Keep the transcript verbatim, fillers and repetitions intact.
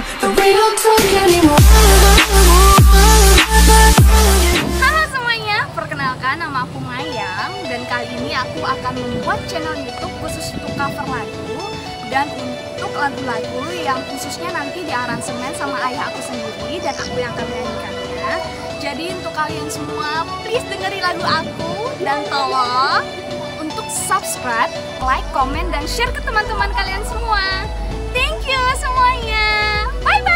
Halo semuanya, perkenalkan nama aku Mayang. Dan kali ini aku akan membuat channel YouTube khusus untuk cover lagu dan untuk lagu-lagu yang khususnya nanti diaransemen sama ayah aku sendiri dan aku yang akan menyanyikannya. Jadi untuk kalian semua, please dengerin lagu aku dan tolong untuk subscribe, like, komen, dan share ke teman-teman kalian semua. Thank you semuanya. Bye bye.